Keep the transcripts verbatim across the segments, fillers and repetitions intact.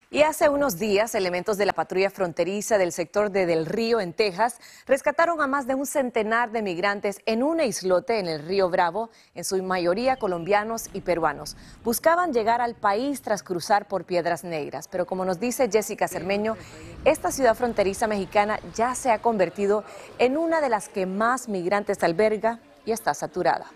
Y hace unos días, elementos de la patrulla fronteriza del sector de Del Río, en Texas, rescataron a más de un centenar de migrantes en un islote en el río Bravo, en su mayoría colombianos y peruanos. Buscaban llegar al país tras cruzar por Piedras Negras, pero como nos dice Jessica Cermeño, esta ciudad fronteriza mexicana ya se ha convertido en una de las que más migrantes alberga y está saturada.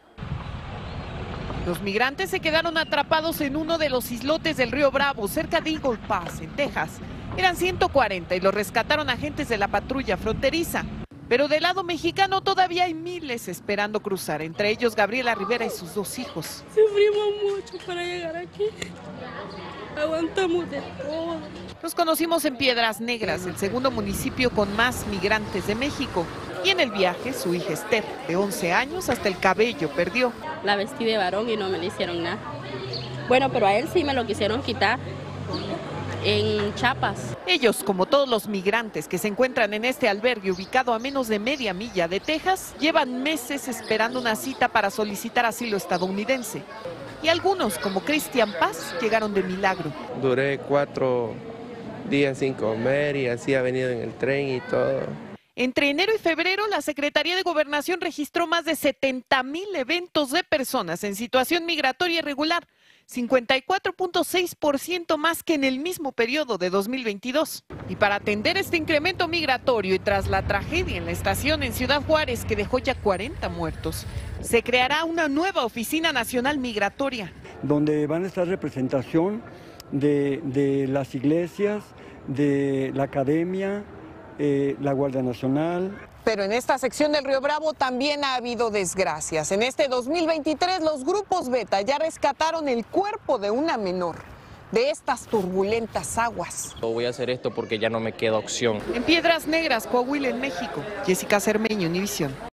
Los migrantes se quedaron atrapados en uno de los islotes del río Bravo, cerca de Eagle Pass, en Texas. Eran ciento cuarenta y los rescataron agentes de la patrulla fronteriza. Pero del lado mexicano todavía hay miles esperando cruzar, entre ellos Gabriela Rivera y sus dos hijos. Sufrimos mucho para llegar aquí. Aguantamos de todo. Los conocimos en Piedras Negras, el segundo municipio con más migrantes de México. Y en el viaje, su hija Esther, de once años, hasta el cabello perdió. La vestí de varón y no me le hicieron nada. Bueno, pero a él sí me lo quisieron quitar en Chiapas. Ellos, como todos los migrantes que se encuentran en este albergue ubicado a menos de media milla de Texas, llevan meses esperando una cita para solicitar asilo estadounidense. Y algunos, como Cristian Paz, llegaron de milagro. Duré cuatro días sin comer y así ha venido en el tren y todo. Entre enero y febrero, la Secretaría de Gobernación registró más de setenta mil eventos de personas en situación migratoria irregular, cincuenta y cuatro punto seis por ciento más que en el mismo periodo de dos mil veintidós. Y para atender este incremento migratorio y tras la tragedia en la estación en Ciudad Juárez, que dejó ya cuarenta muertos, se creará una nueva Oficina Nacional Migratoria, donde van a estar representación de, de las iglesias, de la academia, Eh, la Guardia Nacional. Pero en esta sección del río Bravo también ha habido desgracias. En este dos mil veintitrés los grupos Beta ya rescataron el cuerpo de una menor de estas turbulentas aguas. Voy a hacer esto porque ya no me queda opción. En Piedras Negras, Coahuila, en México. Jessica Cermeño, Univisión.